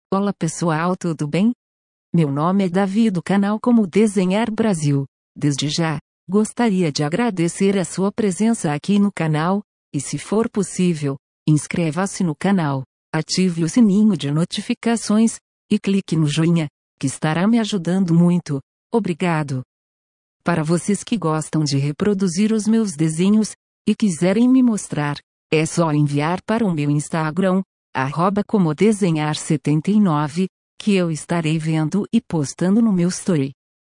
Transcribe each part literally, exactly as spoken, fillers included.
Olá pessoal, tudo bem? Meu nome é Davi do canal Como Desenhar Brasil. Desde já, gostaria de agradecer a sua presença aqui no canal, e se for possível, inscreva-se no canal, ative o sininho de notificações, e clique no joinha, que estará me ajudando muito. Obrigado! Para vocês que gostam de reproduzir os meus desenhos, e quiserem me mostrar, é só enviar para o meu Instagram, arroba como desenhar setenta e nove, que eu estarei vendo e postando no meu story.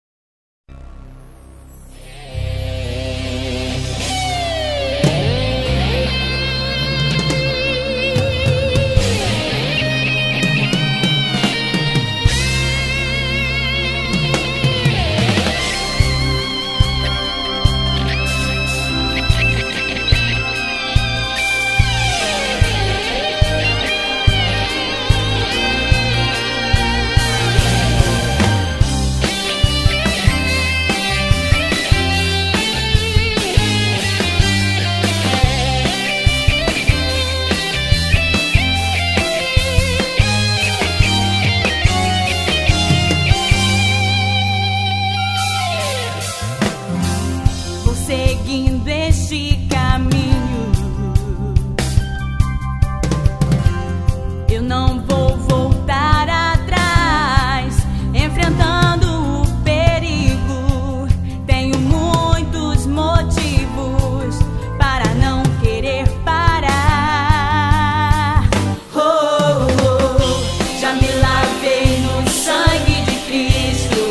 Seguindo este caminho, eu não vou voltar atrás, enfrentando o perigo. Tenho muitos motivos para não querer parar. Oh, oh, oh, já me lavei no sangue de Cristo.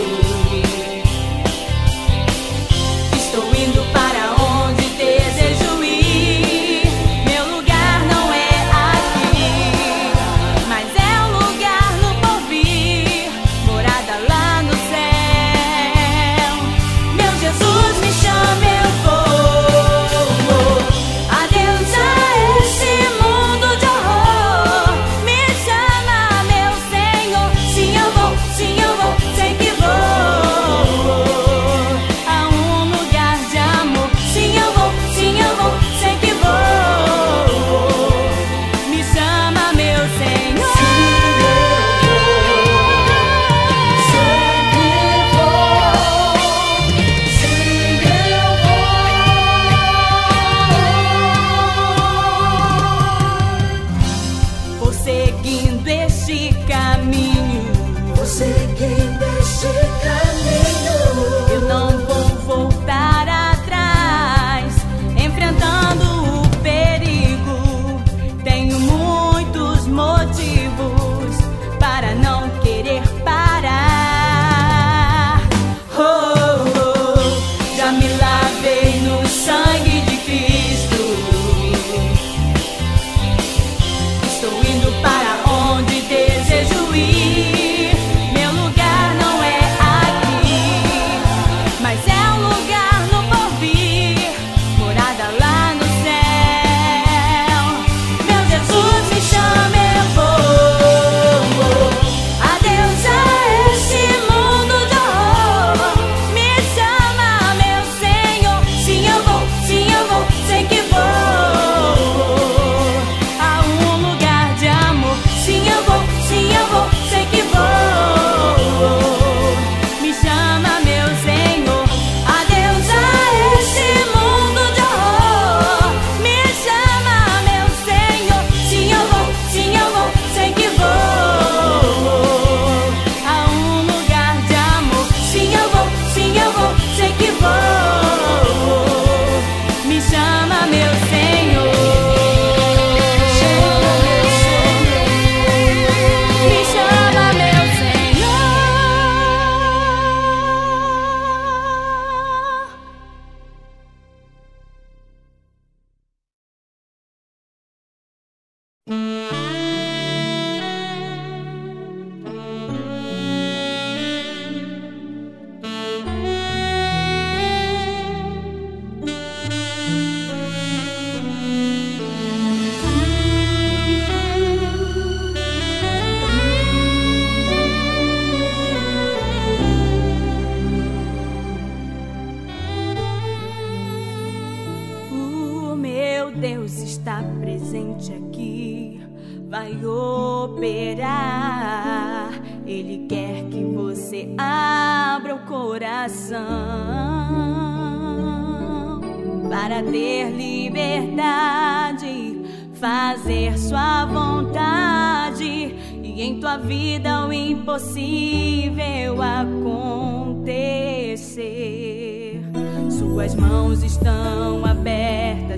Estou indo para onde desejo ir. Meu lugar não é aqui, mas é um lugar no porvir, morada lá no céu. Meu Jesus me chama, eu vou. Adeus a esse mundo de horror. Me chama, meu Senhor. Sim, eu vou, sim, eu vou, sei que vou. Seguindo este caminho, vou seguindo este caminho. Eu não vou voltar atrás, enfrentando o perigo. Tenho muitos motivos para não querer parar. Oh, oh, oh, já me lavei no sangue de Cristo. Estou indo para onde desejo ir. Meu lugar não é aqui, mas é um lugar no porvir, morada lá no céu. Meu Jesus me chama, eu vou. Adeus a esse mundo de horror. Me chama, meu Senhor. Sim, eu vou, sim, eu vou, sei que vou. Sim, eu vou, sim, eu vou, sei que vou. Me chama, meu Senhor. Adeus a esse mundo de horror. Me chama, meu Senhor. Sim, eu vou, sim, eu vou, sei que vou. A um lugar de amor. Sim, eu vou, sim, eu vou, sei que vou. Me chama, meu Senhor. Deus está presente aqui. vai operar. Ele quer que você abra o coração para ter liberdade, fazer sua vontade e em tua vida o impossível acontecer. Suas mãos estão abertas